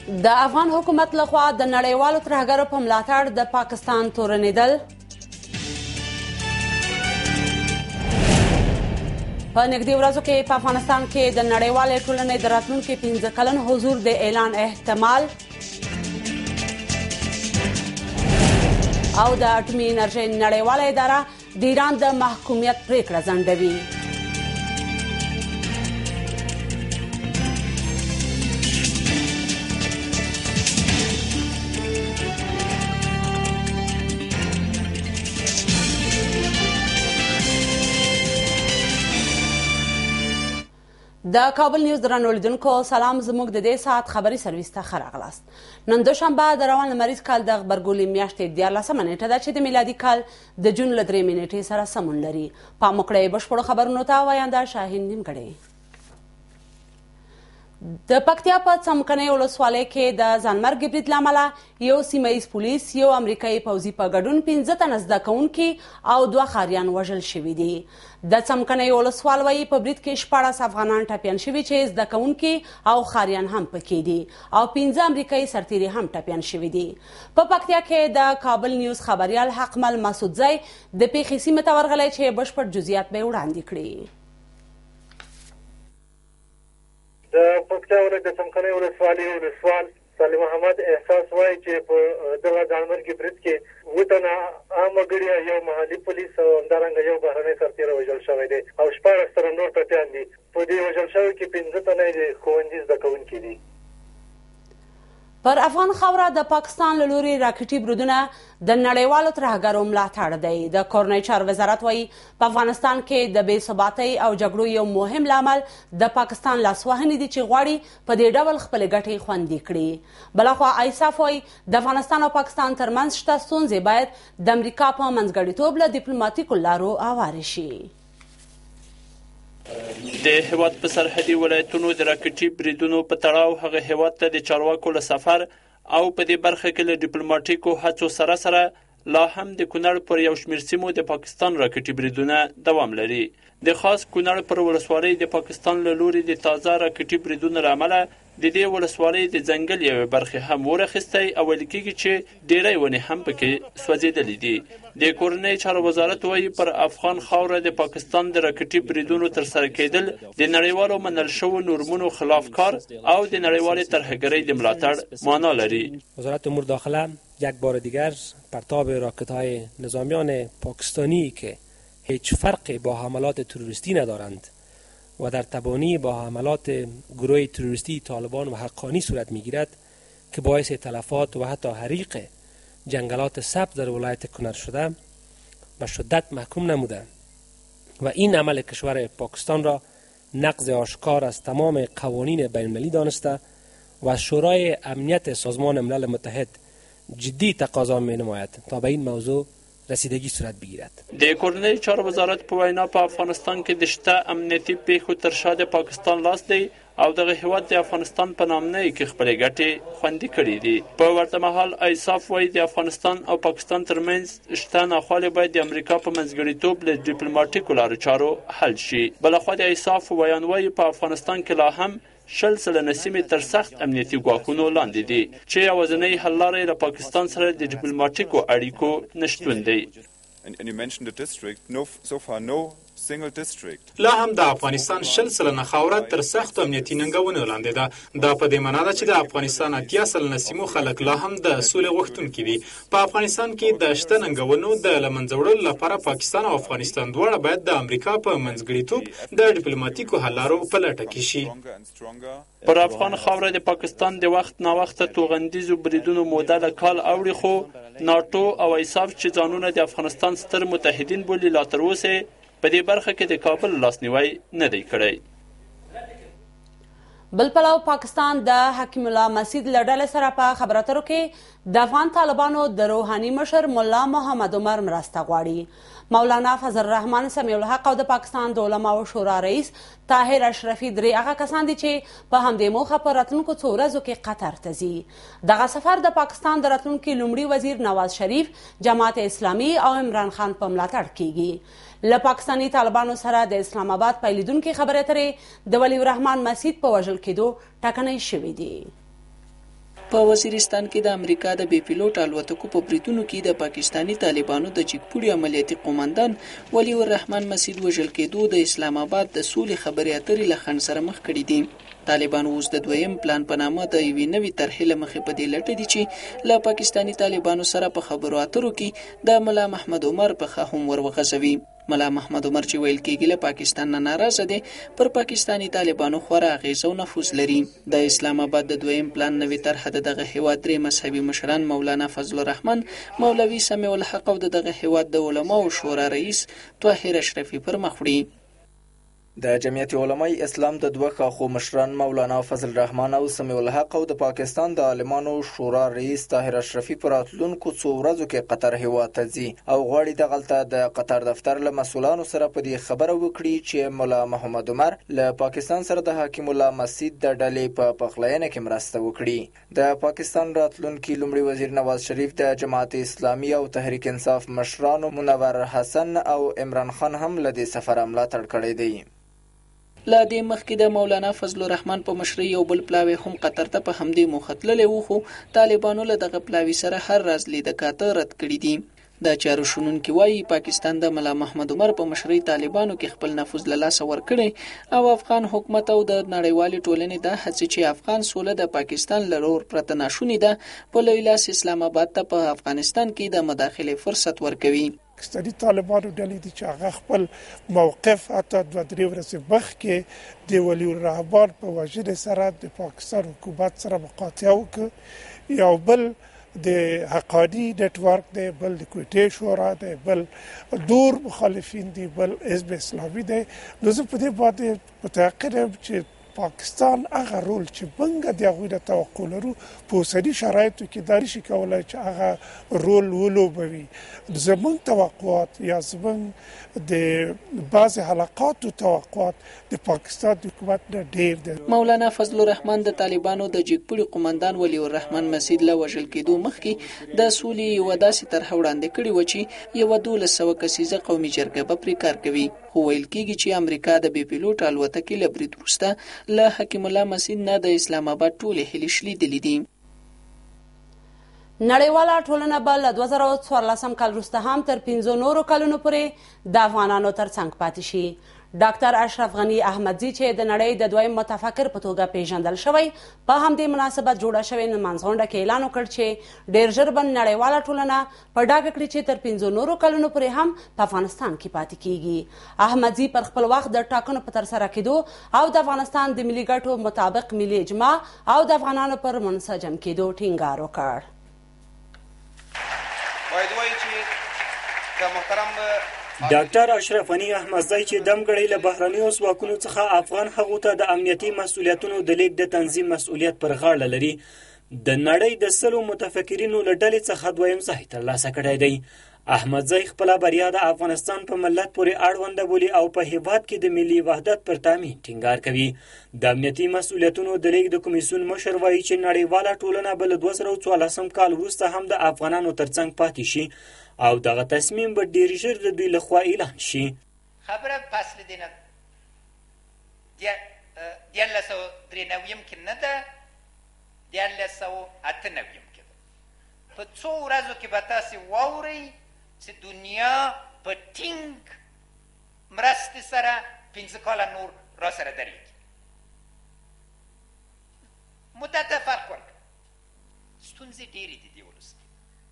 د افغان حکومت لخوا د نړیوالو ترهګرو په ملاتړ د پاکستان تورنېدل. په نږدې ورځو کې په افغانستان کې د نړیوالې ټولنې د راتلونکي 15 کلن حضور د اعلان احتمال. او د اټومي انرژۍ نړیواله اداره د ایران د محکومیت پریکړه ځنډوي. د کابل نیوز درنو لیدونکو سلام. زموږ د دې ساعت خبري سرویس ته ښه راغلاست. نن دوشنبه د روان لمریز کال د غبرګولي میاشتې 14مه نیټه ده چې د میلادي کال د جون له 3 نیټې سره سمون لري. پام وکړئ بشپړو خبرونو ته. وینده شاهین نیمګړی. د پکتیا په څمکنۍ ولسوالۍ کې د ځانمرګ برید له امله یو سیمه ییز پولیس، یو امریکایي پوځي په ګډون 15 تنه زده کوونکي او 2 ښاریان وژل شوي دي. د څمکنۍ ولسوالۍ په برید کې 14 افغانان ټپیان شوي چې زده کوونکي او ښاریان هم پکې دي او 15 امریکایي سرتیري هم ټپیان شوي دي. په پکتیا کې د کابل نیوز خبریال حقمل مسعودزی د پیښې سیمې ته ورغلی چې بشپړ جزئیات به یې وړاندې کړي. د پکتیا ولایت د څمکنۍ ولسوالۍ ولسوال صالح محمد احساس وایي چې په دغه ځانمرګي برید کې 7 تنه عام وګړي، یو محلي پولیس او همدارنګه یو بهرنی سرتیری وژل شوی دی او 14 تنه نور ټپیان دي. په دې وژل شوي کې 15 تنه د ښوونځي زده کوونکي دي. پر افغان خاوره د پاکستان له لوري راکټي بریدونه د نړیوالو ترهګرو ملاتړ دی. د کورنۍ چارو وزارت وایي په افغانستان کې د بې ثباتۍ او جګړو یو مهم لامل د پاکستان لاسوهنې دي چې غواړي په دې ډول خپلې ګټې خوندي کړي. بلخوا ایساف وایي د افغانستان او پاکستان ترمنځ شته ستونزې باید د امریکا په منځګړیتوب له ډیپلوماټیکو لارو هوارې شي. د هیواد په سرحدي ولایتونو د راکټي بریدونو په تړاو هغه هیواد ته د چارواکو له سفر او په دې برخه کې له ډیپلوماټیکو هڅو سره لا هم د کونړ پر یو شمېر سیمو د پاکستان راکټي بریدونه دوام لري. د خاص کونړ پر ولسوالۍ د پاکستان له لوري د تازه راکټي بریدونو له امله د دې ولسوالۍ د ځنګل یوې برخې هم ورخیستی او ویل کېږي چې ډېری ونې هم پکې سوځېدلې دي. د کورنۍ چارو وزارت وایي پر افغان خاوره د پاکستان د راکټي بریدونو ترسره کېدل د نړیوالو منل شوو نورمونو خلاف کار او د نړیوالې ترهګرۍ د ملاتړ معنا لري. وزارت امور داخله یک بار دیگر پرتاب راکت‌های نظامیان پاکستانی که هیچ فرقی با حملات تروریستی ندارند و در تبانی با حملات گروه تروریستی طالبان و حقانی صورت میگیرد که باعث تلفات و حتی حریق جنگلات سبز در ولایت کنر شده به شدت محکوم نموده و این عمل کشور پاکستان را نقض آشکار از تمام قوانین بین المللی دانسته و از شورای امنیت سازمان ملل متحد جدی تقاضا می نماید تا به این موضوع رسیدگی صورت بگیرد. د کورنۍ چارو وزارت په وینا په افغانستان کې د شته امنیتي پیښو تر شا د پاکستان لاس دی او دغه هیواد د افغانستان په نامه کې خپلې ګټې خوندي کړې دي. په ورته مهال ایساف وایي د افغانستان او پاکستان ترمنځ شته ناخوالې باید د امریکا په منځګړیتوب له ډیپلوماټیکو لارو چارو حل شي. بلخوا د ایساف ویان وایي په افغانستان کې لا هم 60 سلنه سیمې تر سخت امنیتي ګواښونو لاندې دي چې یوازینۍ حل لاره له پاکستان سره د ډیپلوماټیکو اړیکو نشتون دی. لا هم د افغانستان 60 سلنه خاوره تر سخت امنیتي ننګونو لاندې ده. دا په دې معنا ده چې د افغانستان 80 سلنه سیمو خلک لا هم د سولې غوښتونکي دي. په افغانستان کې د شته ننګونو د له منځه وړلو لپاره پاکستان او افغانستان دواړه باید د امریکا په منځګړیتوب د ډیپلوماټیکو حل لارو په لټه کې شي. پر افغان خاوره د پاکستان د وخت نا وخت توغندیزو بریدونو موده له کال اوړي، خو ناتو او ایساف چې ځانونه د افغانستان ستر متحدین بولي لا تر اوسه په دې برخه کې د کابل لاسنیوي نه دی کړی. بل پلو پاکستان د حکیم الله مسید له ډلې سره په خبرو اترو کې د افغان طالبانو د روحاني مشر ملا محمد عمر مرسته غواړي. مولانا فضل الرحمن سمیع الحق او د پاکستان د علماو شورا رئیس طاهر اشرفي درې هغه کسان دي چې په همدې موخه په راتلونکو څو ورځو کې قطر ته ځي. دغه سفر د پاکستان د راتلونکي لومړي وزیر نواز شریف، جماعت اسلامي او عمران خان په ملاتړ کیږي. له پاکستاني طالبانو سره د اسلام آباد پیلیدونکي خبرې اترې د ولی الرحمن مسید په وژل کېدو ټاکنې شوې دي. په وزیرستان کې د امریکا د بې پیلوټ الوتکو په بریدونو کې د پاکستانی طالبانو د جګپوړي عملیاتي قوماندان ولی الرحمن مسید وژل کېدو د اسلام آباد د سولې خبرې اترې له خنډ سره مخ کړي دي. طالبانو اوس د دویم پلان په نامه د یوې نوې طرحې له مخې په دې لټه دي چې له پاکستانی طالبانو سره په خبرو اترو کې د ملا محمد عمر پښه هم ور وغځوي. ملا محمد عمر چې ویل کېږي له پاکستان نه ناراضه دی، پر پاکستانی طالبانو خورا اغیزه او نفوذ لري. د اسلام آباد د دویم پلان نوې طرحه د دغه هیواد درې مذهبي مشران مولانا فضل الرحمن، مولوي سمیع الحق او دغه هیواد د علماو شورا رئیس طاهر اشرفي پر مخ وړي. د جمعیت علماء اسلام د دوه ښاخو مشران مولانا فضل الرحمن او سمیع الحق او د پاکستان د عالمانو شورا رئیس طاهر اشرفي پر راتلونکو څو ورځو کې قطر هیواد ته ځي او غواړي دغلته د قطر دفتر له مسؤلانو سره په دې خبره وکړي چې مولا محمد عمر له پاکستان سره د حکیم الله مسجد د ډلې په پخلاینه کې مرسته وکړي. د پاکستان راتلونکي لومړي وزیر نواز شریف د جماعت اسلامي او تحریک انصاف مشرانو منور حسن او عمران خان هم له دې سفر ملاتړ کړی دی. لا دې مخکې د مولانا فضل الرحمن په مشرۍ یو بل پلاوی هم قطر ته په همدې موخه تللی و، خو طالبانو له دغه پلاوي سره هر راز لیدکاته رد کړي دي. د چارو شنونکي وایي پاکستان د ملا محمد عمر په مشرۍ طالبانو کې خپل نفوذ له لاسه ورکړی او افغان حکومت او د نړیوالې ټولنې د هڅې چې افغان سوله د پاکستان له لور پرته ناشونې ده په لوی لاس اسلام آباد ته په افغانستان کې د مداخلې فرصت ورکوي. پاکستاني طالبانو ډلې دي چې هغه خپل موقف حتی 2-3 ورځې مخکې د ولی الرحمن په وژنې سره د پاکستان حکومت سره مقاطعه وکړه. یو بل د حقانی نیټ ورک دی، بل د کویټې شورا دی، بل نور مخالفین دي، بل حزب اسلامي دی. نو زه په دې باندې متيقن یم چې پاکستان هغه رول چې موږ د هغوی نه توقع لرو په اوسني شرایطو کې دا نشي کولی چې هغه رول ولوبوي. زموږ توقعات یا زموږ د بعضې حلقاتو توقعات د پاکستان د حکومت نه ډېر دي. مولانا فضل الرحمن د طالبانو د جګپوړي قومندان ولی الرحمن مسید له وژل کېدو مخکې د سولې یوه داسې طرحه وړاندې کړې وه چې یوه 1200 کسیزه قومي جرګه به پرې کار کوي. خو ویل کېږي چې امریکا د بې پیلوټ الوتکې له برید وروسته له حکیم الله مسید نه د اسلام آباد ټولې هیلې شلیدلې دي. نړیواله ټولنه به له 2014 کال وروسته هم تر 15 نورو کلونو پورې د افغانانو ترڅنګ پاتې شي. ډاکټر اشرف غنی احمدزي چې د نړۍ د دویم متفکر په توګه پیژندل شوی، په همدې مناسبت جوړه شوې نمانځغونډه کې اعلان وکړ چې ډېر ژر به نړیواله ټولنه په ډاګه کړي چې تر 15 نورو کلونو پورې هم په افغانستان کې پاتې کیږي. احمدزي پر خپل وخت د ټاکنو په ترسره کېدو او د افغانستان د ملي ګټو مطابق ملي اجماع او د افغانانو پر منسجم کېدو ټینګار وکړ. ډاکټر اشرف غنی احمدزي چې دمګړی له بهرنیو ځواکونو څخه افغان هغو ته د امنیتي مسؤلیتونو د لیږد د تنظیم مسؤلیت پر غاړه لري، د نړۍ د 100 متفکرینو له ډلې څخه دویم ځای ترلاسه کړی دی. احمدزي خپله بریا د افغانستان په ملت پورې اړونده بولي او په هیواد کې د ملي وحدت پر تامین ټینګار کوي. د امنیتي مسؤلیتونو د لیږد کمیسیون مشر وایي چې نړیواله ټولنه به له 2014 کال وروسته هم د افغانانو ترڅنګ پاتې شي او دغه تصمیم به ډیر ژر د دوی لخوا اعلان شي. خبره فصل دی نه 1993 کې نه ده، 1998 کې ده. په څو ورځو کې به تاسې واورئ چې دنیا په ټینګ مرستې سره 15 کاله نور را سره درېږي. مدت ته فرق ورکړه. ستونزې ډېرې دي دې ولس کې.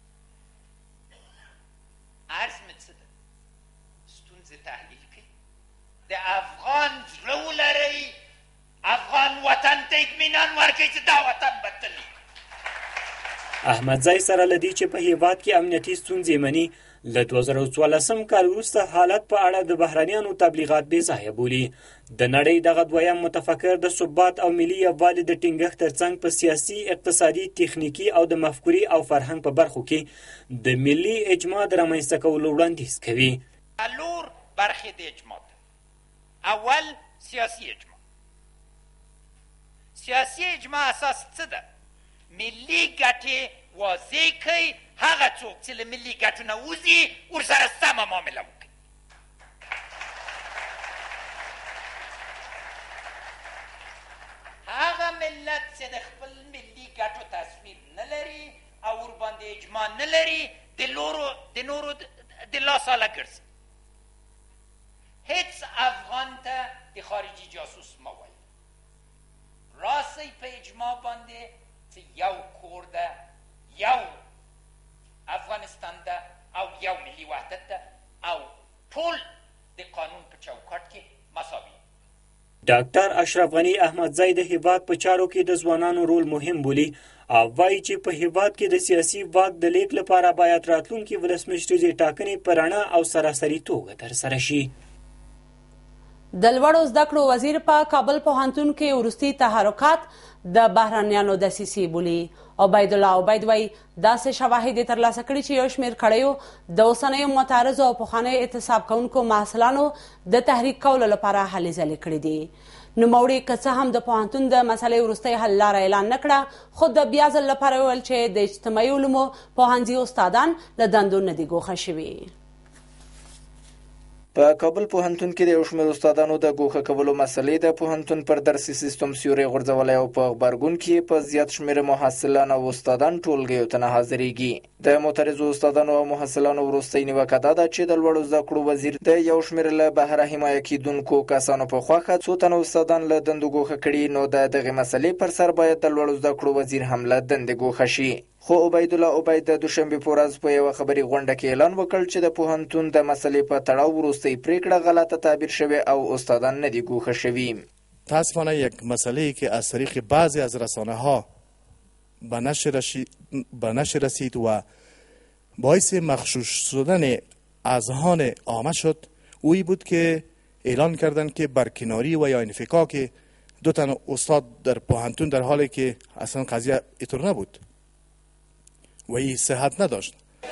عرض مې څه ده؟ ستونزې تحلیل کړئ، د افغان زړه ولرئ، افغان وطن ته اطمینان ورکړئ چې دا وطن به تل وي. احمدزي سره له دې چې په هیواد کې امنیتي ستونزې مني، له 2014 کال وروسته حالت په اړه د بهرنیانو تبلیغات بې ځایه بولي. د نړۍ دغه دویم متفکر د ثبات او ملي یووالي د ټینګښت ترڅنګ په سیاسي، اقتصادي، تخنیکي او د مفکورې او فرهنګ په برخو کې د ملي اجماع د رامنځته کولو وړاندیز کوي. څلور برخې د اجماع ده. اول سیاسي اجماع. سیاسي اجماع اساس څه ده؟ ملي ګټې واضح کړئ، هغه څوک چې له ملي ګټو نه وځي ورسره سمه معامله وکړي. هغه ملت چې د خپل ملي ګټو تصویر نه لري او ورباندې اجماع نه لري د نورو د لاساله ګرځي. هیڅ افغان ته د خارجي جاسوس مه وایي. راسئ په اجماع باندې چې یو کور ده، یو افغانستان ده او یو ملي وحدت ده او ټول د قانون په چوکاټ کې مساوي. ډاکټر اشرف غنی احمدزی د هیواد په چارو کې د ځوانانو رول مهم بولي او وایي چې په هیواد کې د سیاسي واک د لیک لپاره باید راتلونکي ولسمشریزې ټاکنې په رڼا او سراسري توګه ترسره شي. د لوړو زده کړو وزیر په کابل پوهنتون کې وروستي تحرکات د بهرنیانو دسیسې بولي. عبید الله عبید وایي داسې شواهد یې ترلاسه کړي چې یو شمېر کړیو د اوسنیو معترضو او پخوانیو اعتصاب کوونکو محصلانو د تحریک کولو لپاره هلې ځلې کړي دي. نوموړي که څه هم د پوهنتون د مسلې وروستۍ حل لاره اعلان نه کړه، خو د بیا ځل لپاره وویل چې د اجتماعي علومو پوهنځي استادان له دندو نه دي ګوښه شوي. په کابل پوهنتون کې د یو شمېر استادانو د ګوښه کولو مسلې د پوهنتون پر درسي سیستم سیوری غورځولی او په غبرګون کې په زیات شمېر محصلان او استادان ټولګیو ته نه حاضرېږي. د معترضو استادانو او محصلانو وروستۍ نیوکه دا ده چې د لوړو زده کړو وزیر د یو شمېر له بهره حمایه کېدونکو کسانو په خواښه څو تنه استادان له دندو ګوښه کړي، نو د دغې مسلې پر سر باید د لوړو زده کړو وزیر هم له دندې ګوښه شي. خو عبید الله عبید د دوشنبې په ورځ په یوه خبري غونډه کې اعلان وکړ چې د پوهنتون د مسلې په تړاو وروستۍ پریکړه غلطه تعبیر شوې او استادان نه دي ګوښه شوي. متاسفانه یک مسئله‌ای که از طریق بعضی از رسانه‌ها به نشر رسید و باعث مغشوش شدن اذهان عامه شد، اویی بود که اعلان کردند که برکناری و یا انفکاک دو تن استاد در پوهنتون در حالی که اصلا قضیه اینطور نبود و این صحت نداشت.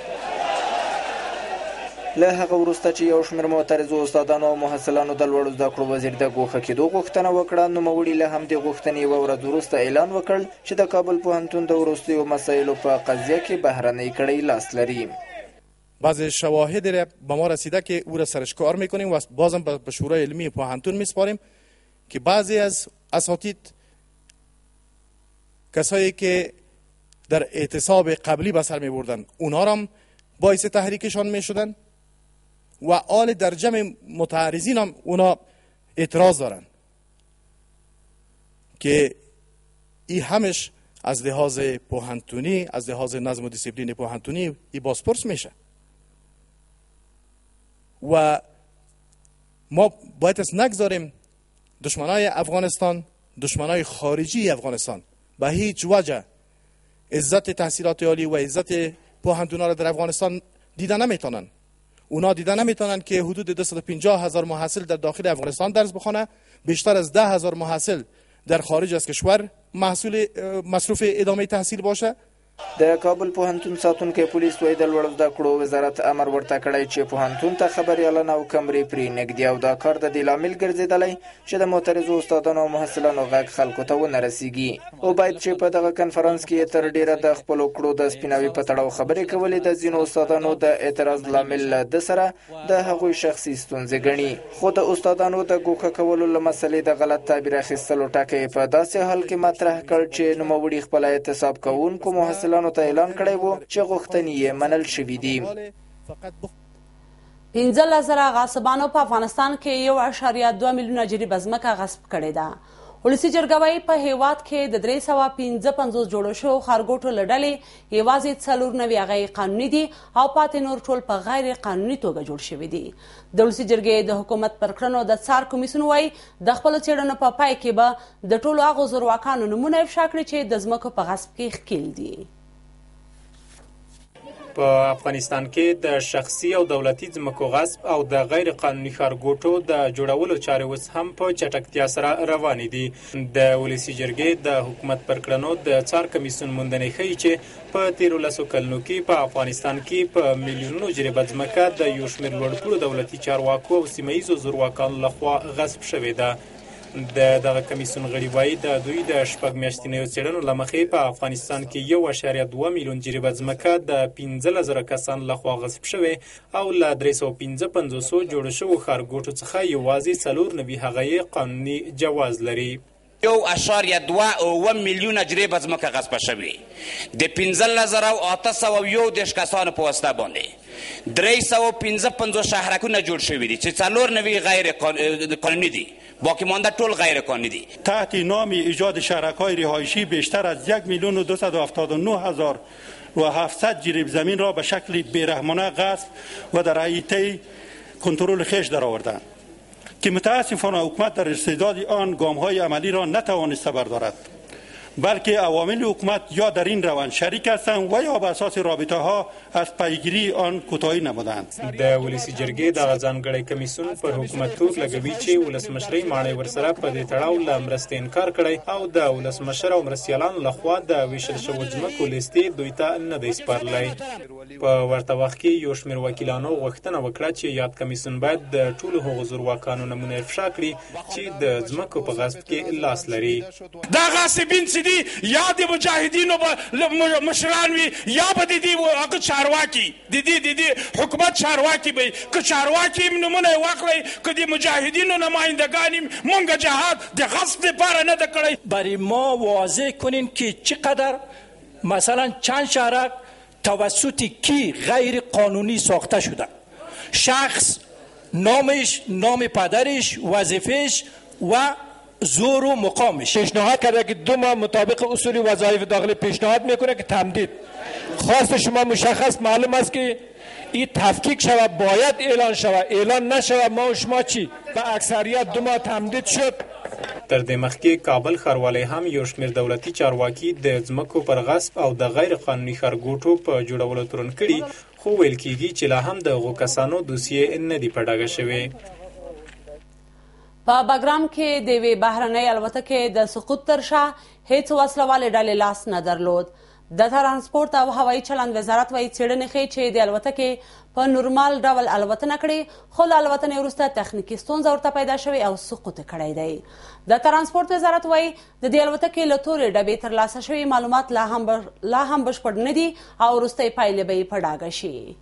له هغه وروسته چې یو شمېر معترضو استادانو او محصلانو د لوړو زده کړو وزیر د ګوښه کېدو غوښتنه وکړه، نوموړي له همدې غوښتنې یوه ورځ وروسته اعلان وکړ چې د کابل پوهنتون د وروستیو مسایلو په قضیه کې بهرنۍ کړۍ لاس لري. بعضی شواهد به ما رسیده که او را سرش کار میکنیم و بازم به شورای علمی پوهنتون میسپاریم که بعضی از اساتید کسایی که در اعتصاب قبلی به سر می بردن اونا را باعث تحریکشان می شدن و آل در جمع متعرضین هم اونا اعتراض دارن که این همش از لحاظ پوهنتونی، از لحاظ نظم و دیسیپلین پوهنتونی ای بازپرس میشه و ما باید از نگذاریم دشمنای افغانستان، دشمنای خارجی افغانستان به هیچ وجه عزت تحصیلات عالی و عزت پوهنتونا را در افغانستان دیده نمیتونن. اونا دیده نمیتونن که حدود 250,000 محصل در داخل افغانستان درس بخونه، بیشتر از 10,000 محصل در خارج از کشور مصروف ادامه تحصیل باشه. د کابل پوهنتون ساتونکي پولیس وایي د لوړو زده کړو وزارت امر ورته کړی چې پوهنتون ته خبریالان او کمرې پرې نږدې او دا کار د دې لامل ګرځېدلی چې د معترضو استادانو او محصلانو غږ خلکو ته ونه رسیږي. او باید چې په دغه کنفرانس کې تر ډیره د خپلو کړو د سپیناوي په تړاو خبرې کولې د ځینو استادانو د اعتراض لامل له ده سره د هغوی شخصي ستونزې ګڼي. خو د استادانو د ګوښه کولو له مسلې د غلط تعبیر اخیستلو ټکی په داسې حال کې مطرح کړ چې نوموړي خپله اعتصاب کوونکو محصلانو ته اعلان کړی و چې غوښتنې یې منل شوي دي. 15,000 غاصبانو په افغانستان کې 1.2 میلیونه جریبه ځمکه غصب کړې ده. ولسي جرګه وايي په هیواد کې د 355 جوړو شوو ښارګوټو له ډلې یوازې 94 هغه قانوني دي او پاتې نور ټول په غیر قانوني توګه جوړ شوي دي. د ولسي جرګې د حکومت پر کړنو د څار کمیسیون وايي د خپلو څېړنو په پای کې به د ټولو هغو زورواکانو نومونه افشا کړي چې د ځمکو په غصب کې ښکیل دي. په افغانستان کې د شخصي او دولتي ځمکو غصب او د غیر قانوني ښارګوټو د جوړولو چارې اوس هم په چټکتیا سره روانې دي. د ولسي جرګې د حکومت پر کړنو د څار کمیسیون موندنې ښیي چې په تیرو لسو کلونو کې په افغانستان کې په میلیونونو جریبه ځمکه د یو شمېر لوړپوړو دولتي چارواکو او سیمه ییزو زورواکانو لخوا غصب شوې ده. د دغه کمیسیون غړي وایي د دوی د 6 میاشتنیو څېړنو له مخې په افغانستان کې 1.2 میلیون جریبه ځمکه د 15,000 کسانو لخوا غصب شوې او له 355 جوړو شوو ښارګوټو څخه یوازې 94 هغه یې قانوني جواز لري. 1.2 میلیونه جریب ځمکه غصبه شوې د 15,810 کسانو په واسطه باندې 355 شهرکونه جوړ شوي دي چې 94 غیر قانوني دي، باقی مانده ټول غیر قانونی دي. تحت نام ایجاد شهرک‌های رهایشی بیشتر از 1,279,700 جریب زمین را به شکل بیرحمانه غصب و در حیطه کنترل خویش درآوردند که متاسفانه حکومت در استعداد آن گام‌های عملی را نتوانسته بردارد، بلکه عوامل حکومت یا در این روند شریک هستند و یا به اساس رابطه ها از پیگیری آن کوتاهی نمودند. د ولسی جرګې د ځانګړي کمیسیون پر حکومت تور لګوي چې ولسمشرۍ ماڼۍ ورسره په دې تړاو له مرستې انکار کړی او د ولسمشر او مرستیالانو لخوا د ویشل شوو ځمکو لیستې دوی ته نه دی سپارلی. په ورته وخت کې یو شمېر وکیلانو غوښتنه وکړه چې یاد کمیسیون باید د ټولو هغو زورواکانو نمونه افشا کړي چې د ځمکو په غصب کې لاس لري. دا غاصبین دي یا د مجاهدینو مشران وي یا به د دې هغه چارواکي د دې حکومت چارواکي به که چارواکي نمونه یې واخلئ که د مجاهدینو نمایندگان مونږ جهاد د غصب دپاره نه ده کړی. برای ما واضح کنین که چقدر مثلا چند شهرک توسط کی غیر قانونی ساخته شده، شخص نامش، نام پدرش، وظیفهش و زور و مقامش. پیشنهاد کرده که 2 ماه مطابق اصول وظایف داخلی پیشنهاد میکنه که تمدید. خواست شما مشخص معلوم است که این تفکیک شود، باید اعلان شود، اعلان نشود ما و شما چی؟ به اکثریت 2 ماه تمدید شد. تر دې مخکې کابل ښاروالۍ هم یو شمېر دولتي چارواکي د ځمکو پر غصب او د غیر قانوني ښارګوټو په جوړولو تورن کړي، خو ویل کېږي چې لا هم د هغو کسانو دوسیې نه دي په ډاګه شوې. په بګرام کې د یوې بهرنۍ الوتکې د سقوط تر شا هیڅ وسلوالې ډلې لاس نه درلود. د ترانسپورت او هوایي چلند وزارت وایي څېړنې ښیي چې د الوتکې په نورمال ډول الوتنه کړې، خو له الوتنې وروسته تخنیکي ستونزه ورته پیدا شوې او سقوط کړی دی. د ترانسپورت وزارت وایي د دې الوتکې له تورې ډبې ترلاسه شوي معلومات لا هم بشپړ نه دي او وروستۍ پایلې به یې په ډاګه شي.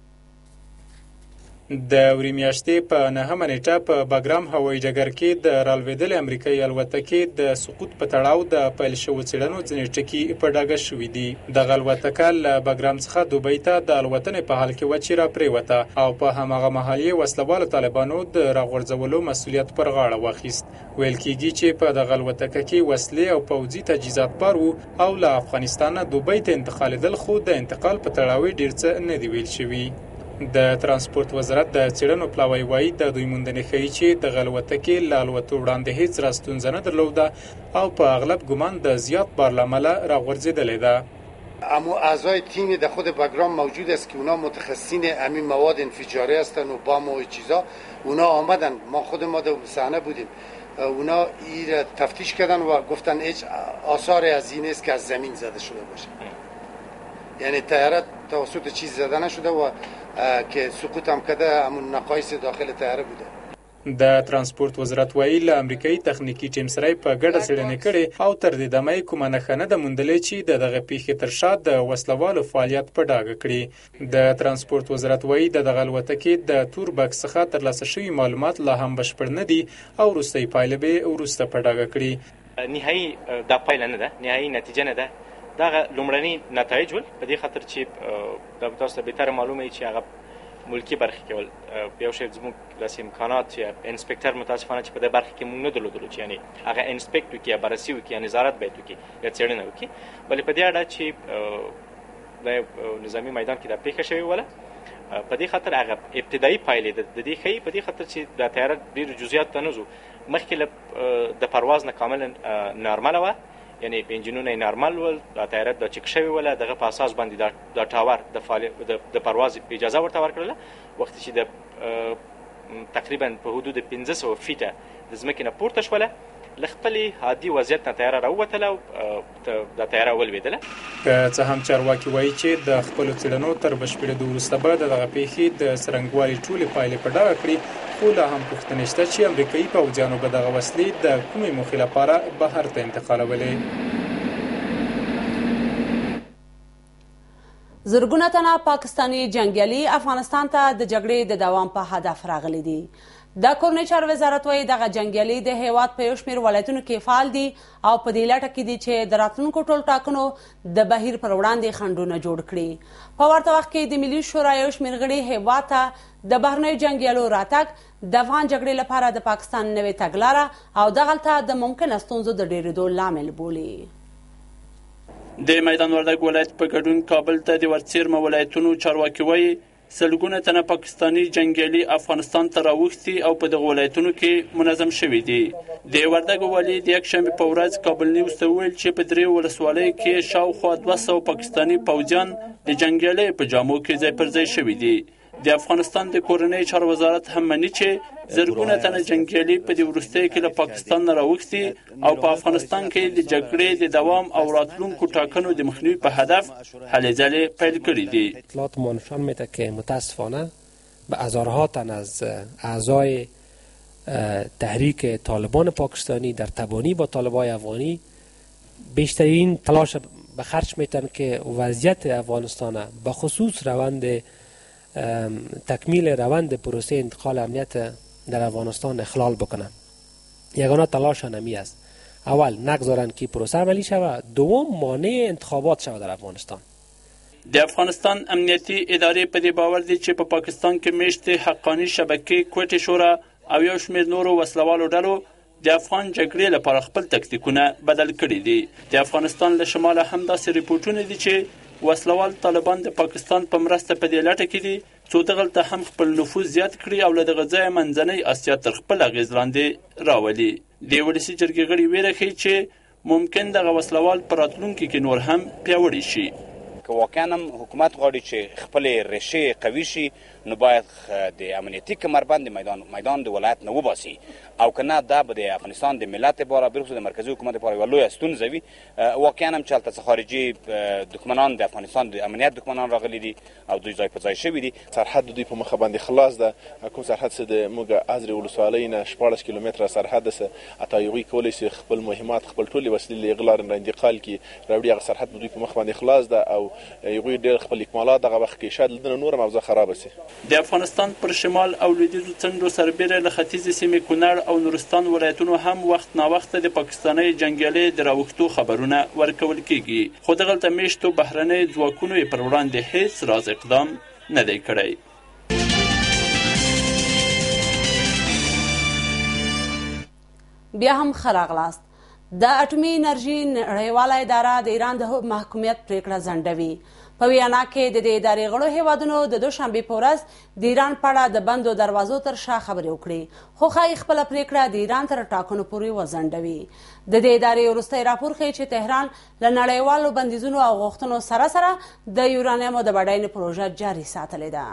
د وری میاشتې په 9مه نیټه په بګرام هوایي ډګر کې د رالوېدلې امریکایي الوتکې د سقوط په تړاو د پیل شوو څېړنو ځینې ټکي په ډاګه شوي دي. دغه الوتکه له بګرام څخه دوبۍ ته د الوتنې په حال کې وه چې راپرېوته او په هماغه مهال یې وسلوالو طالبانو د راغورځولو مسؤلیت پر غاړه واخیست. ویل کېږي چې په دغه الوتکه کې وسلې او پوځي تجهیزات بار وو او له افغانستانه دوبۍ ته انتقالېدل، خو د انتقال په تړاو ډېر څه نه دي ویل شوي. د ترانسپورت وزارت د څېړنو پلاوی وایي د دوی موندنې ښیي چې دغه الوتکې له الوتو وړاندې هیڅ راستونزه نه درلوده او په اغلب ګمان د زیات بار له امله راغورځېدلې ده. اما اعضای تیم در خود بگرام موجود است که اونا متخصصین همین مواد انفجاری هستن و بام و چیزا. اونا آمدن، ما خود ما در صحنه بودیم، اونا این تفتیش کردن و گفتن هیچ آثار از این است که از زمین زده شده باشه، یعنی طیاره توسط چیز زده نشده و که سقوط هم کرده همون نقایص داخل طیاره بوده. د ترانسپورت وزارت وایي له امریکایي تخنیکي ټیم سره په ګډه څېړنې کړې او تر دې دمه یې کومه نښه نه ده موندلې چې د دغه پیښې تر شا د وسلوالو فعالیت په ډاګه کړي. د ترانسپورت وزارت وایي د دغه الوتکې د تور بکس څخه ترلاسه شوي معلومات لا هم بشپړ نه دي او وروستۍ پایله به یې وروسته په ډاګه کړي. نهایي دا پایله نه ده، نهایي نتیجه نه ده. دغه لومړني نتایج ول په دې خاطر چې د تاسو ته بهتر معلومه چې هغه ملکی برخه کې ول یو شی زموږ لاس امکانات یا انسپکټر متاسفانه چې په دې برخه کې مونږ نه درلودلو چې یعنی هغه انسپکټ وکړي یا بررسي وکړي یا نظارت به وکړي یا څېړنه وکړي، بلې په دې اړه چې د نظامی میدان کې دا پیښه شوې وله په دې خاطر هغه ابتدایي پایلې د دې ښیي په دې خاطر چې د طیاره ډېرو جزئیاتو ته نه ځو، مخکې د پرواز نه کاملا نارمله وه، یعنی انجینونه نارمل ول، د طیاره د چک شوی ول، دغه په اساس باندې د ټاور د پرواز اجازه ورته ورکړله. وخت چې د تقریبا په حدود 1500 فیټه د ځمکې نه پورته شوله، له خپلې عادي وضعیت نه طیاره راووتله او د طیاره ولوېدله. که څه هم چارواکي وایي چې د خپلو څېړنو تر بشپړېدو وروسته به د دغه پیښې د څرنګوالي ټولې پایلې په ډاګه کړي، خو لا هم پوښتنې شته چې امریکایي پوځیانو به دغه وسلې د کومې موخې لپاره بهر ته انتقالولې. زرګونه تنه پاکستاني جنګیالي افغانستان ته د جګړې د دوام په هدف راغلي دي. د کورنۍ چارو وزارت وایي دغه جنګیالي د هیواد په یو شمېر ولایتونو کې فعال دي او په دې لټه کې دي چې د راتلونکو ټولټاکنو د بهیر پر وړاندې خنډونه جوړ کړي. په ورته وخت کې د ملي شورا یو شمېر غړي هیواد ته د بهرنیو جنګیالو راتګ د افغان جګړې لپاره د پاکستان نوې تګلاره او دغلته د ممکنه ستونزو د ډېرېدو لامل بولي. د میدان وردګ ولایت په ګډون کابل ته د ورڅیرمه ولایتونو چارواکي وایي سلګونه تنه پاکستاني جنګیالي افغانستان ته راوښتي او په دغه ولایتونو کې منظم شوي دي. د وردګ والي د یکشنبې په ورځ کابل نیوز ته وویل چې په درې ولسوالیو کې شاوخوا 200 پاکستاني پوځیان د جنګیالي په جامو کې ځای پر ځای شوي دي. د افغانستان د کورنۍ چارو وزارت هم مني چې زرګونه تنه جنګیالي په دې وروستیو کې له پاکستان نه راوښتي او په افغانستان کې د جګړې د دوام او راتلونکو ټاکنو د مخنیوي په هدف هلې ځلې پیل کړي دي. اطلاعات ما نشان میده که متاسفانه به هزارها تن از اعضای تحریک طالبان پاکستانی در تبانی با طالبان افغانی بیشترین تلاش به خرج میتن که وضعیت افغانستان به خصوص روند تکمیل روند پروسه انتقال امنیت در افغانستان اخلال بکنن. یگانه تلاش نمی است اول نگذارن که پروسه عملی شود، دوم مانع انتخابات شود در افغانستان. د افغانستان امنیتي ادارې په دې باور دي چې په پاکستان کې میشتې حقاني شبکې کوټې شورا او یو شمېر نورو وسلوالو ډلو د افغان جګړې لپاره خپل تکتیکونه بدل کړي دي. د افغانستان له شماله هم داسې ریپورټونه دي چې وسلوال طالبان د پاکستان په مرسته په دې لټه کې دي څو دغلته هم خپل نفوذ زیات کړي او له دغه ځایه منځنۍ اسیا تر خپل اغېز لاندې راولي. د ولسي جرګې غړي ویره ښیي چې ممکن دغه وسلوال په راتلونکي کې نور هم پیاوړي شي. که واقعا هم حکومت غواړي چې خپلې ریښې قوي شي نو باید د امنیتي کمربند میدان د ولایت نه وباسي او که نه دا به د افغانستان د ملت لپاره بخصوص د مرکزي حکومت لپاره یوه لویه ستونزه وي. واقعا هم چې هلته څه خارجي دښمنان د افغانستان د امنیت دښمنان راغلي دي او دوی ځای په ځای شوي دي. سرحد دوی په مخه باندې خلاص ده. کوم سرحد چې د موږ ازرې ولسوالۍ نه 14 کیلومتره سرحد ده حتی هغوی کولی شي خپل مهمات خپل ټولې وسلې له هغه لارې نه انتقال کړي راوړي. هغه سرحد دوی په مخ باندې خلاص ده او هغوی ډېر خپل اکمالات دغه وخت کې شاید له نور هم اوضاع خرابه شي. د افغانستان پر شمال او لویدیځو څنډو سربیره له ختیځې سیمې کونړ او نورستان ولایتونو هم وخت ناوخته د پاکستاني جنګیالي د راوښتو خبرونه ورکول کیږي خو دغلته میشتو بهرنۍ ځواکونو یې پر وړاندې هیڅ راز اقدام نه دی کړی. بیا هم ښه راغلاست. د اټومي انرژي نړیواله اداره د ایران د محکومیت پریکړه ځنډوي. په ویانا کې د دې ادارې غړو هیوادونو د دوشنبې په ورځ د ایران په اړه د بندو دروازو تر شا خبرې وکړې خو ښایي خپله پریکړه د ایران تر ټاکنو پورې وځنډوي. د دې ادارې وروستی راپور ښیي چې تهران له نړیوالو بندیزونو او غوښتنو سره سره د یورانیمو د بډاینې پروژه جاري ساتلې ده.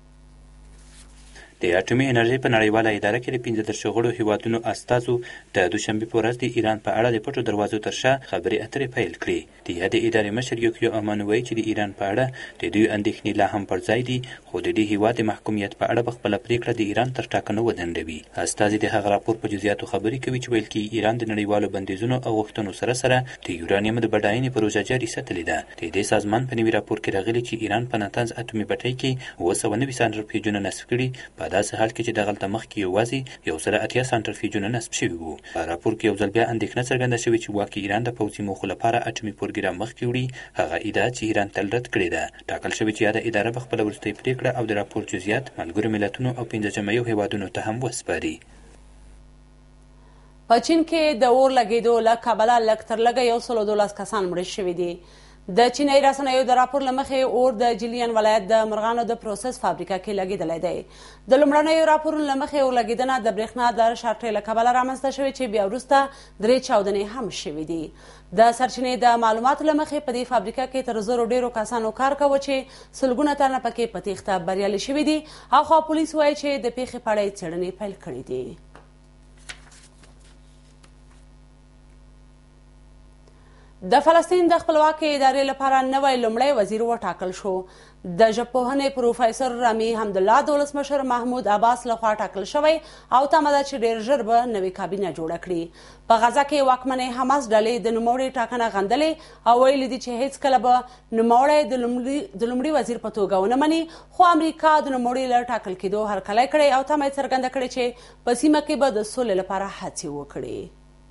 د اټومي انرژۍ په نړیواله اداره کې د 15 غړو هیوادونو استازو د دوشنبې په ورځ د ایران په اړه د پټو دروازو تر شا خبرې اترې پیل کړې. د یادې ادارې مشر یوکیو امان وایي چې د ایران په اړه د دوی اندېښنې لا هم پر ځای دي خو د دې هیواد د محکومیت په اړه به خپله پرېکړه د ایران تر ټاکنو وځنډوي. استازي د هغه راپور په جزئیاتو خبرې کوي چې ویل کېږي ایران د نړیوالو بندیزونو او غوښتنو سره سره د یورانیم د بډاینې پروژه جاري ساتلې ده. د دې سازمان په نوي راپور کې راغلي چې ایران په ناتنز اټومي بټۍ کې 790 سانټرفیوژونه نصب کړي په داسې حال کې چې دغلته مخکې یوازې 180 سانټرفیوژونه نصب شوي وو. په راپور کې یو ځل بیا اندېښنه څرګنده شوې چې واکې ایران د پوځي موخو لپاره اټومي پروګرام مخکې وړي هغه ادعا چې ایران تل رد کړې ده. ټاکل شوې چې یاده اداره به خپله وروستۍ پرېکړه او د راپور جزئیات ملګرو ملتونو او 15 جمعیو هیوادونو ته هم وسپاري. په چین کې د اور لګېدو له کبله لږ تر لږه 112 کسان مړه شوي دي. د چینایي رسنیو د راپور له مخې اور د جیلین ولایت د مرغانو د پروسس فابریکه کې لګېدلی دی. د لومړنیو راپورونو له مخې اور لګېدنه د برېښنا د شارټۍ له کبله رامنځته شوې چې بیا وروسته 3 چاودنې هم شوي دي. د سرچینې د معلوماتو له مخې په دې فابریکه کې تر 1000 ډېرو کسانو کار کوه چې سلګونه تنه پکې په تېښته بریالي شوي دي. هاخوا پولیس وایي چې د پیښې په اړه یې څېړنې پیل کړي دي. د فلسطین د خپلواکۍ ادارې لپاره نوی لومړی وزیر وټاکل شو. د ژبپوهنې پروفیسر رامي حمدالله د ولسمشر محمود عباس لخوا ټاکل شوی او تمه ده چې ډېر ژر به نوې کابینه جوړه کړي. په غزه کې واکمنې حماس ډلې د نوموړي ټاکنه غندلې او ویلي دي چې هیڅکله به نوموړی د لومړي وزیر په توګه ونه مني، خو امریکا د نوموړي له ټاکل کېدو هرکلی کړی او تمه یې څرګنده کړې چې په سیمه کې به د سولې لپاره هڅې وکړي.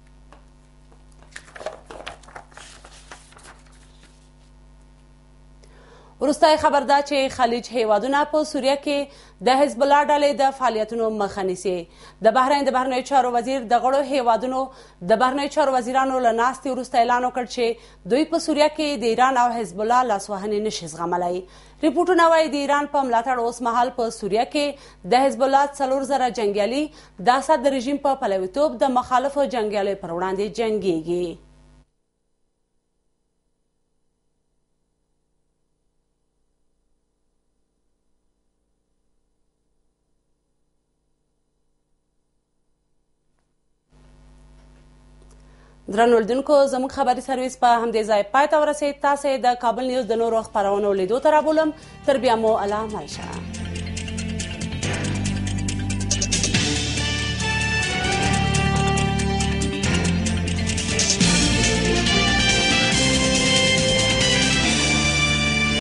وروستی خبر ده چې خلیج هیوادونه په سوریه کې د حزب الله ډلې د فعالیتونو مخه نیسي. د بحرین د بهرنیو چارو وزیر د غړو هیوادونو د بهرنیو چارو وزیرانو له ناستې وروسته اعلان وکړ چې دوی په سوریه کې د ایران او حزب الله لاسوهنې نشي زغملی. ریپورټونه وایي د ایران په ملاتړ اوس مهال په سوریه کې د حزب الله 4000 جنګیالي د اسد د رژیم په پلویتوب د مخالفو جنګیالیو پر وړاندې جنګیږي. درنو لیدونکو، زموږ خبري سرویس په همدې ځای پای ته ورسېد. تاسې د کابل نیوز د نورو خپرونو لیدو ته رابولم. تر بیا مو الله مل شه.